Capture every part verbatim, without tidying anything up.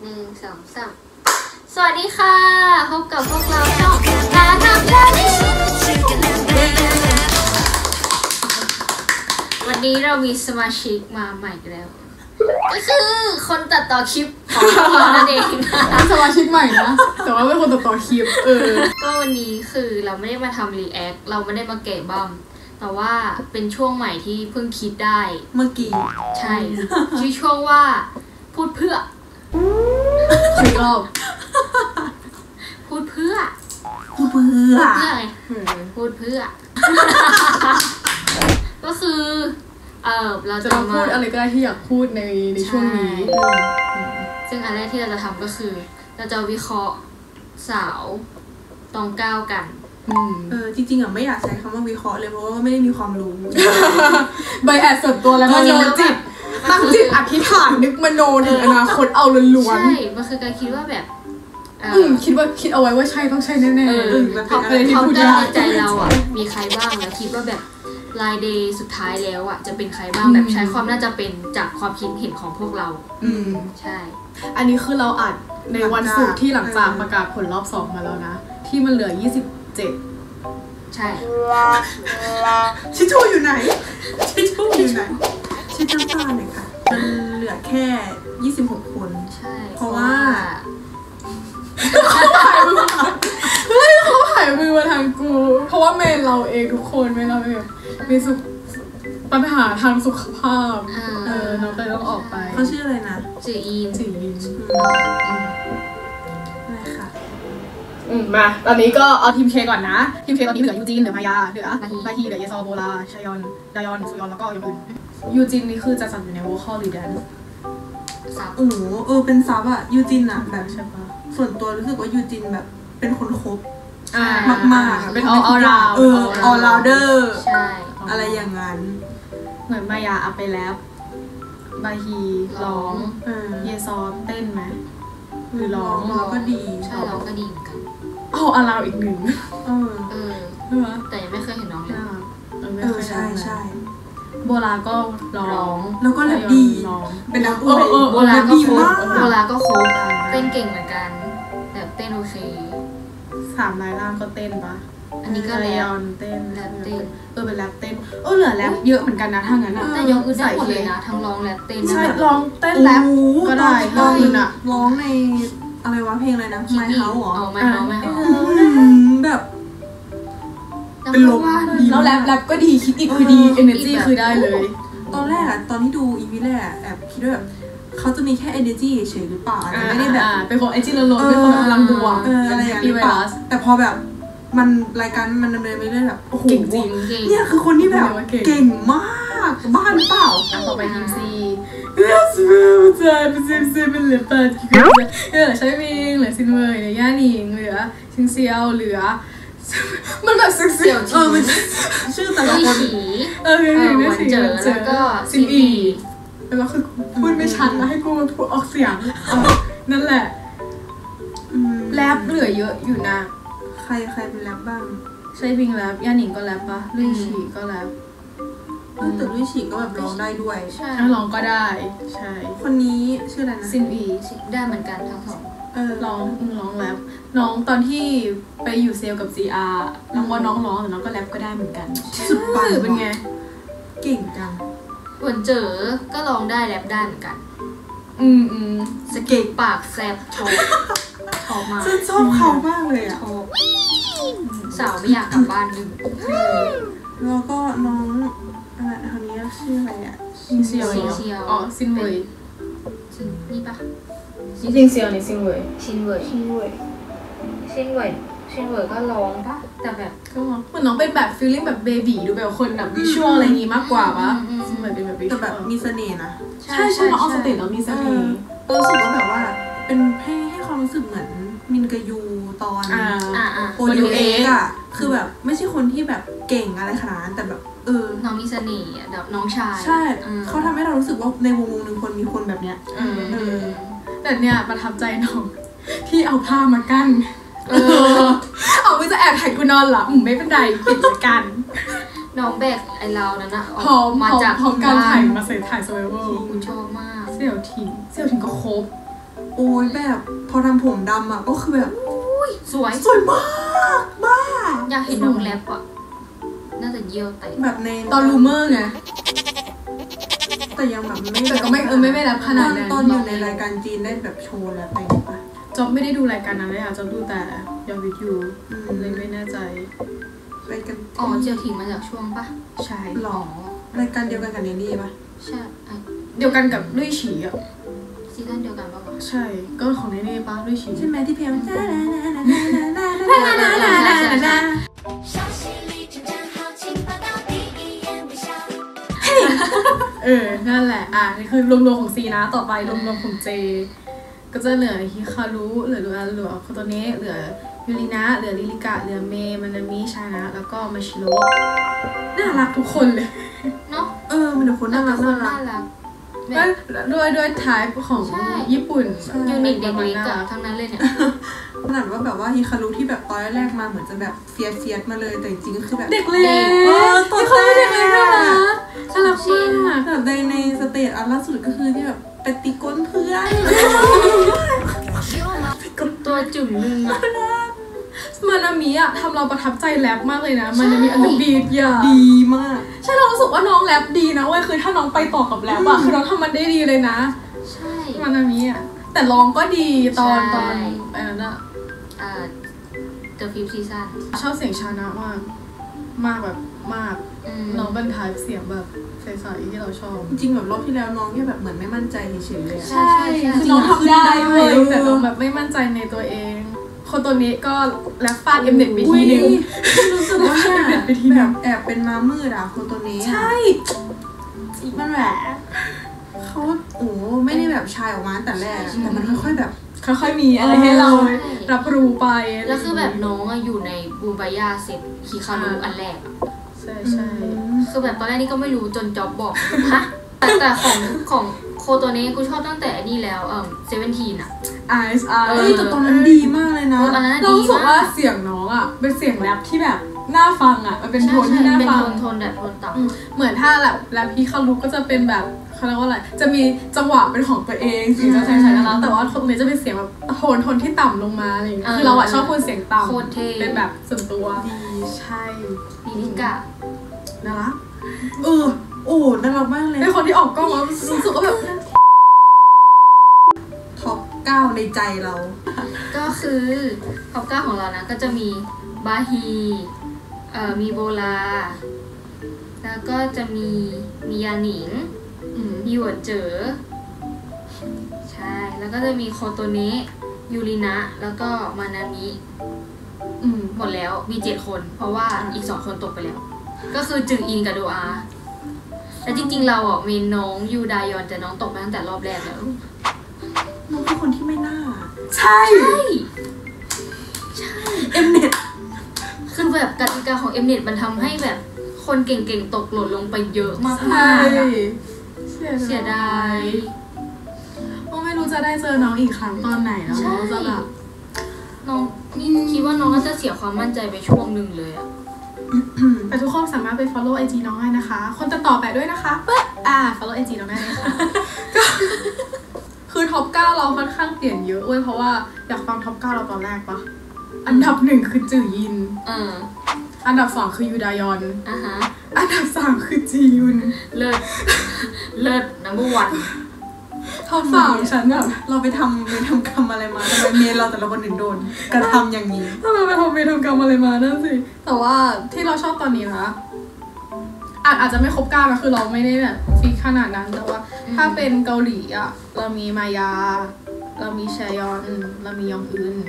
หนึ่งสองสามสวัสดีค่ะพบกับพวกเราช่องพาทำแล้ววันนี้เรามีสมาชิกมาใหม่แล้วก็คือคนตัดต่อคลิปของเรานั่นเองสมาชิกใหม่นะแต่ว่าเป็นคนตัดต่อคลิปเออก็วันนี้คือเราไม่ได้มาทำรีแอคเราไม่ได้มาแกะบัมแต่ว่าเป็นช่วงใหม่ที่เพิ่งคิดได้เมื่อกี้ใช่ชื่อช่วงว่าพูดเพื่อคุยรอบพูดเพื่อพูดเพื่อเพื่อไงพูดเพื่อก็คือเออเราจะมาพูดอะไรก็ได้ที่อยากพูดในในช่วงนี้ซึ่งอันแรกที่เราจะทำก็คือเราจะวิเคราะห์สาวตองก้าวกันเออจริงๆอ่ะไม่อยากใช้คำว่าวิเคราะห์เลยเพราะว่าไม่ได้มีความรู้ใบแอดส่วนตัวแล้วมโนจิตตั้งจิตอธิษฐานนึกมโนถึงอนาคตเอาล้วนๆใช่มันคือการคิดว่าแบบคิดว่าคิดเอาไว้ว่าใช่ต้องใช่แน่ๆแบบอะไรที่พูดได้ในใจเราอ่ะมีใครบ้างแล้วคิดว่าแบบรายเดย์สุดท้ายแล้วอ่ะจะเป็นใครบ้างแบบใช้ความน่าจะเป็นจากความคิดเห็นของพวกเราอืมใช่อันนี้คือเราอัดในวันศุกร์ที่หลังจากประกาศผลรอบสองมาแล้วนะที่มันเหลือยี่สิบเจ็ดใช่ชิชูอยู่ไหนชิชูอยู่ไหนชิชูตาไหนคะมันเหลือแค่ยี่สิบหกคนใช่เพราะว่าเขาถ่ายมือเฮ้ยเขาถ่ายมือมาทางกูเพราะว่าเมนเราเองทุกคนเมนเราเองมีสุขปัญหาทางสุขภาพเออน้องไปต้องออกไปเขาชื่ออะไรนะจืออีนจืออีนอะไรค่ะอืมมาตอนนี้ก็เอาทีมเคก่อนนะทีมเคตอนนี้เหลือยูจินเหลือมายาเหลือมาฮีเหลือเยซอโบลาชายอนดายอนซุยอนแล้วก็อย่างอื่นยูจินนี่คือจะสั่งอยู่ใน vocal หรือ dance ซับโอ้โหเออเป็นซับอะยูจินอะแบบใช่ปะส่วนตัวรู้สึกว่ายูจินแบบเป็นคนครบมากมากเป็น all around เออ all rounder ใช่อะไรอย่างนั้นเหมือนมายาเอาไปแล้วบาฮีร้องเยซอเต้นไหมหรือร้องร้องก็ดีใช่ร้องก็ดีเหมือนกันเอาอาราวอีกหนึ่งเออเออแต่ยังไม่เคยเห็นน้องเลยเออใช่ใช่โบราก็ร้องแล้วก็แรปดีเป็นนักอวยโบราก็โคบโบราก็โคบเต้นเก่งเหมือนกันแบบเต้นโอเคสามลายล่างก็เต้นปะอันนี้ก็แรปเต้นแรปเต้นเออเป็นแรปเต้นเออเหลือแรปเยอะเหมือนกันนะถ้างั้นอ่ะแต่ยกอื่นได้หมดเลยนะทั้งร้องแรปเต้นใช่ร้องเต้นแรปก็ได้ร้องอื่นอ่ะร้องในอะไรวะเพลงอะไรนะ My House หรอ My House My House แบบเป็นลมแล้วแรปแรปก็ดีคิดอีกคือดี energy คือได้เลยตอนแรกอะตอนที่ดูอีพีแรกแอบคิดว่าแบบเขาจะมีแค่ energy เฉยหรือเปล่าแต่ไม่ได้แบบเป็นคน energy ล้วนๆเป็นคนพลังบวกอะไรอย่างเงี้ยแต่พอแบบมันรายการมันดำเนินไปเรื่อยแบบโอ้โหเก่งจริงเนี่ยคือคนที่แบบเก่งมากบ้านเปล่าต่อไปทีมซี yes มันจะเป็นซีซีเป็นเหลือแปดเหลือใช้วิงเหลือซินเวอร์เหลือย่าหนิงเหลือชิงเซียวเหลือมันแบบเสียวเออมันชื่อแต่ละคนเออหวานเจอแล้วก็ซินอีแล้วคือพูดไม่ชัดแล้วให้กูมาพูดออกเสียงนั่นแหละแรปเหลือเยอะอยู่นะใครใครเป็นแรปบ้างใช่พิงแรปย่าหนิงก็แรปปะลุยฉีก็แรปแต่ลุยฉีก็แบบร้องได้ด้วยใช่ร้องก็ได้ใช่คนนี้ชื่ออะไรนะซินอีได้เหมือนกันทั้งสองเออร้องร้องแรปน้องตอนที่ไปอยู่เซลกับ ซี อาร์ น้องว่าน้องร้องแต่น้องก็แรปก็ได้เหมือนกันสุดปังเป็นไงเก่งจังหวนเจอก็ร้องได้แรปได้เหมือนกันอืมอืมสเก็ตปากแซบชอบชอบมากฉันชอบเขามากเลยอ่ะชอบสาวไม่อยากกลับบ้านอยู่แล้วก็น้องอะไรคนนี้ชื่ออะไรอ่ะซินเซียวอ๋อซินเวยนี่ปะซินเซียวนี่ซินเวยซินเวยซินเวยซินเวยซินเวยก็ร้องปะแต่แบบก็เหมือนน้องเป็นแบบฟีลลิ่งแบบเบบีดูแบบคนแบบวิชวลอะไรอย่างงี้มากกว่าปะซินเวยเป็นแบบวิชวลแต่แบบมีเสน่ห์นะใช่ใช่น้องออสเตทแล้วมีเสน่ห์รู้สึกว่าแบบว่าเป็นให้ให้ความรู้สึกเหมือนมินกยูตอนโอยูเอ็กอะคือแบบไม่ใช่คนที่แบบเก่งอะไรขนาดนั้นแต่แบบเออน้องมีเสน่ห์แบบน้องชายใช่เขาทำให้เรารู้สึกว่าในวงวงหนึ่งคนมีคนแบบเนี้ยแต่เนี้ยประทับใจน้องที่เอาผ้ามากั้นเออเอาไปจะแอบถ่ายกูนอนหรอไม่เป็นไรปิดกันน้องแบกไอเรานั่นนะพร้อมมาจากพร้อมการถ่ายมาใส่ถ่ายโซเวอร์คุณชอบมากเสี่ยวถิงเสี่ยวถิงก็ครบโอ้ยแบบพอทำผมดำอ่ะก็คือแบบสวยสวยมากมากอยากเห็นน้องแรปอ่ะน่าจะเยี่ยวแต่แบบในตอนรูเมอร์ไงแต่ยังแบบไม่แต่ก็ไม่เออไม่ไม่แรปขนาดนั้นตอนอยู่ในรายการจีนได้แบบโชว์แล้วไปปะจอบไม่ได้ดูรายการนั้นเลยอ่ะจอบดูแต่ยอดวิวยูเลยไม่แน่ใจรายการอ๋อเจียวถิงมาจากช่วงปะใช่หรอรายการเดียวกันกับเนนี่ปะใช่เดียวกันกับลุยฉีอ่ะซีซั่นเดียวกันปะวะใช่ก็ของเนนี่ปะลุยฉีใช่ไหมที่เพลงเออนั่นแหละอ่ะนี่คือรวมๆของซีนะต่อไปรวมๆของเจก็จะเหลือฮิคารุเหลือเหลือเหลือโคโตเนะเหลือยูรินะเหลือลิลิกะเหลือเมมันนามิชานะแล้วก็มาชิโร่น่ารักทุกคนเลยเนาะเออมันเป็นคนน่ารักน่ารักด้วยด้วยไทป์ของญี่ปุ่นยูนิตเด็กเล็กอะทั้งนั้นเลยเนี่ยขนาดว่าแบบว่าฮิคารุที่แบบตอนแรกมาเหมือนจะแบบเฟียสเฟียสมาเลยแต่จริงก็คือแบบเด็กเล็กตัวเด็กเล็กน่ารักน่ารักมากแบบในในสเตจอันล่าสุดก็คือที่แบบไปตีก้นเพื่อนตัวจุ่มนึงอะมานามิอะทำเราประทับใจแรปมากเลยนะมันมีอันดับบีทอย่าดีมากใช่เรารู้สึกว่าน้องแรปดีนะเว้ยคือถ้าน้องไปต่อกับแรปอะคือน้องทำมันได้ดีเลยนะใช่มานามิอะแต่ร้องก็ดีตอนตอนอันนั้นอะอ่า The Fifth Season ชอบเสียงชานะมากมากแบบมากน้องบรรทายเสียงแบบใสๆที่เราชอบจริงแบบรอบที่แล้วน้องแค่แบบเหมือนไม่มั่นใจเฉยๆเลยใช่คือน้องทำได้เว้ยแต่น้องแบบไม่มั่นใจในตัวเองคนตัวนี้ก็แรปฟาดเอ็มเน็ตไปทีนึงรู้สึกว่าแบบแอบเป็นม้ามืดอ่ะคนตัวนี้ใช่มันแหละเขาโอ้ไม่ได้แบบชายออกมาแต่แรกแต่มันค่อยๆแบบค่อยๆมีอะไรให้เรารับรู้ไปแล้วคือแบบน้องอยู่ในบูบายาเซตฮิคารุอันแรกใช่ใช่คือแบบตอนแรกนี่ก็ไม่รู้จนจ็อบบอกฮะแต่แต่ของของโคตัวนี้กูชอบตั้งแต่นี่แล้วเอ่อเซเว่นทีนอะไอซ์ไอซ์แต่ตอนนั้นดีมากเลยนะเรารู้สึกว่าเสียงน้องอะเป็นเสียงแรปที่แบบน่าฟังอะมันเป็นโทนที่น่าฟังเป็นโทนแบบโทนต่ำเหมือนถ้าแบบแรปพี่เขารู้ก็จะเป็นแบบเขาเรียกว่าอะไรจะมีจังหวะเป็นของตัวเองเสียงจะใช้ๆแล้วแต่ว่าคนนี้จะเป็นเสียงแบบโทนโทนที่ต่ำลงมาอะไรอย่างเงี้ยคือเราอะชอบคนเสียงต่ำเป็นแบบส่วนตัวดีใช่ลิลิกะน่ารักเออโอ้น่ารักมากเลยเป็นคนที่ออกกล้องแล้วรู้สึกว่าแบบท็อปเก้าในใจเราก็คือท็อปเก้าของเรานะก็จะมีบาฮีเอ่อมีโบลาแล้วก็จะมีมียาหนิงมีหวนเจ๋อใช่แล้วก็จะมีโคโตเนะยูรินะแล้วก็มานามิหมดแล้วมีเจ็ดคนเพราะว่าอีกสองคนตกไปแล้วก็คือจึงอินกับโดอาแต่จริงๆเราอ่ะมีน้องยูดายอนแต่น้องตกไปตั้งแต่รอบแรกแล้วน้องเป็นคนที่ไม่น่าใช่ใช่เอ็มเน็ตคือแบบกติกาของเอ็มเน็ตมันทำให้แบบคนเก่งๆตกหล่นลงไปเยอะมากๆเสียดายก็ไม่รู้จะได้เจอน้องอีกครั้งตอนไหนแล้วน้องจะแบบน้องนี่คิดว่าน้องน่าจะเสียความมั่นใจไปช่วงหนึ่งเลยอะแต่ทุกคนสามารถไป follow ไอ จี น้องได้นะคะคนตัดต่อแปะด้วยนะคะปึ๊บอ่า follow ไอ จี น้องได้เลยค่ะคือท็อปเก้าเราค่อนข้างเปลี่ยนเยอะเว้ยเพราะว่าอยากฟังท็อปเก้าเราตอนแรกปะอันดับหนึ่งคือจื่อยินอันดับสองคือยูดายอนอ่าฮะอันดับสามคือจียุนเลิศเลิศ number one ท็อปสามฉันแบบเราไปทำไปทำกรรมอะไรมาทำไมเมย์เราแต่ละคนถึงโดนกระทำอย่างนี้ทำไมไปทำไปทำกรรมอะไรมานั่นสิแต่ว่าที่เราชอบตอนนี้นะอาจอาจจะไม่ครบเก้านะคือเราไม่ได้แบบฟิกขนาดนั้นแต่ว่าถ้าเป็นเกาหลีอ่ะเรามีมายาเรามีแชยอนเรามียองอึน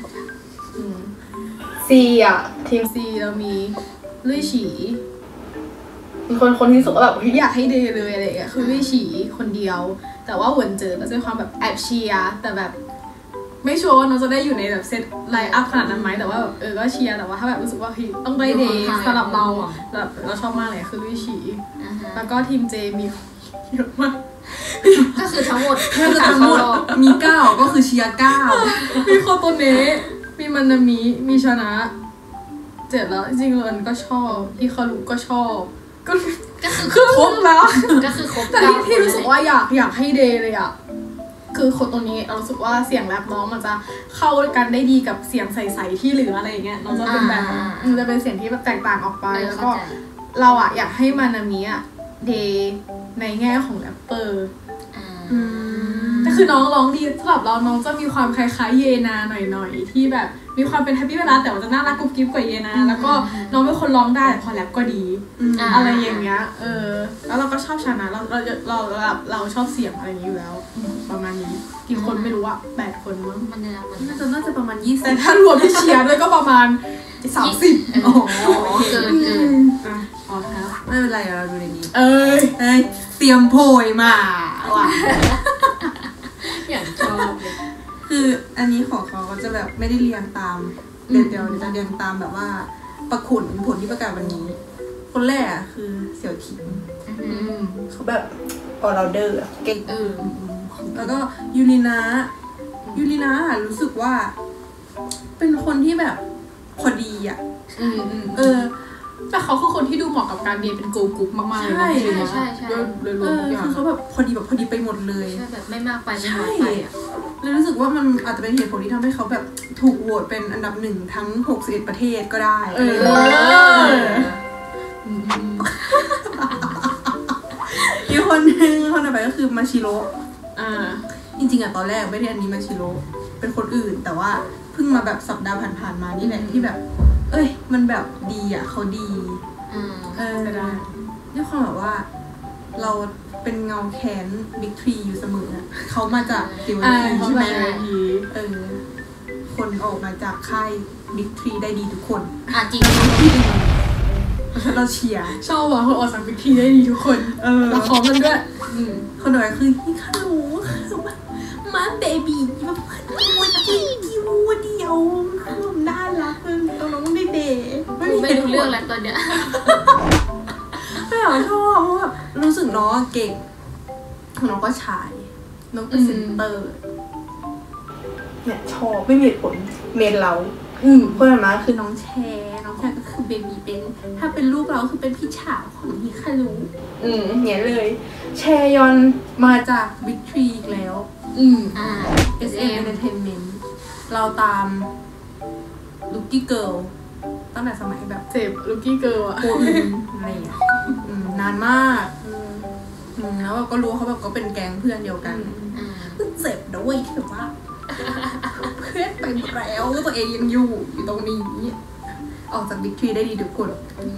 ซีอ่ะทีมซีเรามีลุยฉีมีคนคนที่สุดแบบอยากให้เดย์เลยอะไรอย่างเงี้ยคือลุยฉีคนเดียวแต่ว่าหวนเจอก็จะมีความแบบแอบเชียร์แต่แบบไม่ชัวร์ว่าเราจะได้อยู่ในแบบเซตไลน์อัพขนาดนั้นไหมแต่ว่าแบบเออก็เชียร์แต่ว่าถ้าแบบรู้สึกว่าพี่ต้องได้เดย์สำหรับเราแบบเราชอบมากเลยคือลุยฉีแล้วก็ทีมเจมีเยอะมากก็คือทั้งหมดทั้งหมดมีเก้าก็คือเชียร์เก้ามีโคโตเนะมีมันนามิมีชนะเจ็ดแล้วจริงๆเอิญก็ชอบพี่คารุก็ชอบก็ก็คือครบแล้วก็คือครบแต่ที่รู้สึกว่าอยากอยากให้เดย์เลยอ่ะคือคนตรงนี้เรารู้สึกว่าเสียงแรปน้องมันจะเข้ากันได้ดีกับเสียงใสๆที่เหลืออะไรอย่างเงี้ยน้องจะเป็นแบบมันจะเป็นเสียงที่แบบแตกต่างออกไปแล้วก็เราอะอยากให้มานามิอะเดย์ในแง่ของแรปเปอร์แต่คือน้องร้องดีสำหรับเราน้องจะมีความคล้ายๆเยนาหน่อยๆที่แบบมีความเป็นแฮปปี้เวลาแต่ว่าจะน่ารักกุ๊บกิ๊บกว่าเยนาแล้วก็น้องเป็นคนร้องได้แต่พอแรปก็ดีอะไรอย่างเงี้ยเออแล้วเราก็ชอบชนะเราเราเราเราเราชอบเสียงอะไรอย่างนี้อยู่แล้วประมาณนี้กี่คนไม่รู้อะแปดคนมั้งมันจะมันน่าจะน่าจะประมาณยี่สิบแต่ถ้ารวมที่เชียร์ด้วยก็ประมาณสามสิบโอ้โหเกินเกินอ่ะอ๋อครับไม่เป็นไรเราดูในนี้เอ้ยเอ้ยเตรียมโพยมาว่ะอย่างชอบเลยคืออันนี้ของเขาก็จะแบบไม่ได้เรียงตามเดี๋ยวเดี๋ยวจะเรียงตามแบบว่าประขุนผลที่ประกาศวันนี้คนแรกอะคือเสี่ยวถิงเขาแบบออร์เดอร์เก่งเออแล้วก็ยูรินะยูรินะรู้สึกว่าเป็นคนที่แบบพอดีอ่ะเออแต่เขาคือคนที่ดูเหมาะกับการเรียนเป็นโกลกรุ๊ปมากๆเลยนะใช่ใช่ใช่โดยรวมๆคือเขาแบบพอดีแบบพอดีไปหมดเลยใช่แบบไม่มากไปไม่น้อยไปอ่ะเลยรู้สึกว่ามันอาจจะเป็นเหตุผลที่ทำให้เขาแบบถูกโหวตเป็นอันดับหนึ่งทั้งหกสิบเอ็ดประเทศก็ได้เอออีกคนนึงคนต่อไปก็คือมาชิโร่อ่าจริงๆอะตอนแรกไม่ได้อันนี้มาชิโร่เป็นคนอื่นแต่ว่าเพิ่งมาแบบสัปดาห์ผ่านๆมานี่แหละที่แบบเอ้ยมันแบบดีอ่ะเขาดีเออด้วยความแบบว่าเราเป็นเงาแขนบิ๊กทรีอยู่เสมอเขามาจากดิวทีใช่ไหมเออคนออกมาจากค่ายบิ๊กทรีได้ดีทุกคนอ่ะจริงเพราะฉะนั้นเราเชียร์ชอบว่าคนออกจากบิ๊กทรีได้ดีทุกคนเออเราพร้อมกันด้วยคนหน่อยคือฮิคารุมาเบบี้แบบวัวดีดีวัวเดียวคือน่ารักเลยตรงน้องเด็กๆไม่รู้เรื่องแล้วตอนเนี้ยไม่อยากชอบเพราะแบบรู้สึกน้องเก่งน้องก็ชายน้องเป็นเซนเตอร์เนี่ยชอบไม่มีเหตุผลเมนเราอืมคนนั้นคือน้องแชร์น้องแชร์ก็คือเบบีเป็นถ้าเป็นลูกเราคือเป็นพี่สาวของฮิคารุอืมเนี่ยเลยแชยอนมาจากบิ๊กทรีอีกแล้วอืมอ่า เอส เอ็ม Entertainment เราตาม Lucky Girl ตั้งแต่สมัยแบบเจ็บ Lucky Girl อะอะไรอย่างเงี้ยนานมากแล้วก็รู้เขาแบบก็เป็นแก๊งเพื่อนเดียวกันเจ็บนะเว้ยที่แบบว่าเพื่อนไปหมดแล้วตัวเองยังอยู่อยู่ตรงนี้ออกจากบิ๊กทรีได้ดีทุกคน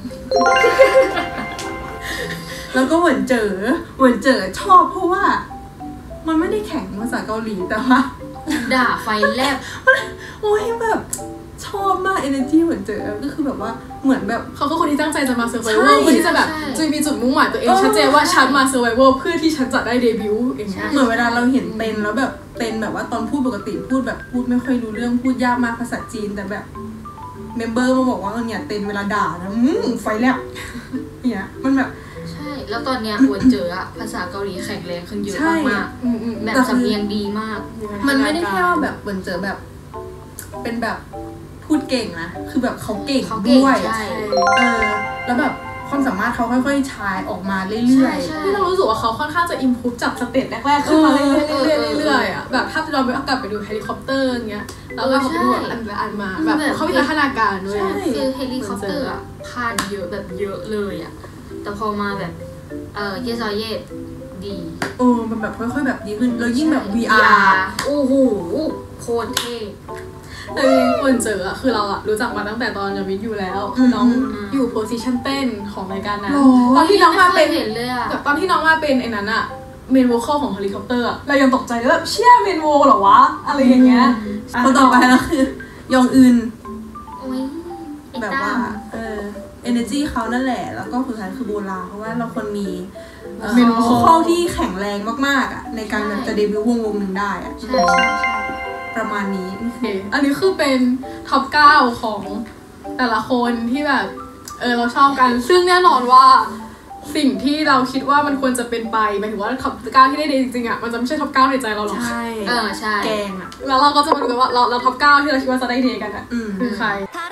แล้วก็เหมือนเจอเหมือนเจอชอบเพราะว่ามันไม่ได้แข่งภาษาเกาหลีแต่ว่าด่าไฟแลบโอ้ยแบบชอบมาก energy เหมือนเจอก็คือแบบว่าเหมือนแบบเขาก็คนที่ตั้งใจจะมา survival เพื่อที่จะแบบจะมีจุดมุ่งหมายตัวเองชัดเจนว่าฉันมา survival เพื่อที่ฉันจะได้เดบิวต์อย่างเงี้ยเหมือนเวลาเราเห็นเต้นแล้วแบบเต้นแบบว่าตอนพูดปกติพูดแบบพูดไม่ค่อยรู้เรื่องพูดยากมากภาษาจีนแต่แบบเมมเบอร์มาบอกว่าเนี่ยเต้นเวลาด่านะไฟแลบเนี่ยมันแบบใช่แล้วตอนเนี้ยอวนเจออะภาษาเกาหลีแข็งแรงขึ้นเยอะมากๆแบบสำเนียงดีมากมันไม่ได้แค่ว่าแบบอวนเจอแบบเป็นแบบพูดเก่งนะคือแบบเขาเก่งด้วยเออแล้วแบบความสามารถเขาค่อยๆชายออกมาเรื่อยๆที่เรารู้สึกว่าเขาค่อนข้างจะอิมพูฟจากสเตจแรกๆขึ้นมาเรื่อยๆเรื่อยๆอ่ะแบบถ้าเราไปกลับไปดูเฮลิคอปเตอร์เงี้ยแล้วเราไปดูอันละอันมาแบบเขามีพัฒนาการด้วยคือเฮลิคอปเตอร์อ่ะพลาดเยอะแบบเยอะเลยอ่ะแต่พอมาแบบเออเยซอเยตดีเออมันแบบค่อยๆแบบดีขึ้นแล้วยิ่งแบบ วี อาร์โอ้โหโคตรเท่แต่คนเจออะคือเราอะรู้จักมาตั้งแต่ตอนยังวิทย์อยู่แล้วคือน้องอยู่โพสิชันเต้นของรายการนั้นตอนที่น้องมาเป็นตอนที่น้องมาเป็นไอ้นั้นอะเมนโวคอลของเฮลิคอปเตอร์เรายังตกใจเลยแบบเชี่ยเมนโวเหรอวะอะไรอย่างเงี้ยคนต่อไปแล้วคือยองอึนแบบว่าเออ energy เขานั่นแหละแล้วก็สุดท้ายคือโบราเพราะว่าเราคนมีเมนโวคอลที่แข็งแรงมากๆอะในการแบบจะเดบิวต์วงวงหนึ่งได้อะใช่ใช่ใช่ประมาณนี้อันนี้คือเป็นท็อปเก้าของแต่ละคนที่แบบเออเราชอบกันซึ่งแน่นอนว่าสิ่งที่เราคิดว่ามันควรจะเป็นไปหมายถึงว่าท็อปเก้าที่ได้ดีจริงๆอ่ะมันจะไม่ใช่ท็อปเก้าในใจเราหรอกใช่เออใช่แกงอ่ะแล้วเราก็จะมาดูกันว่าเราเราท็อปเก้าที่เราคิดว่าจะได้ดีกันอ่ะคือใคร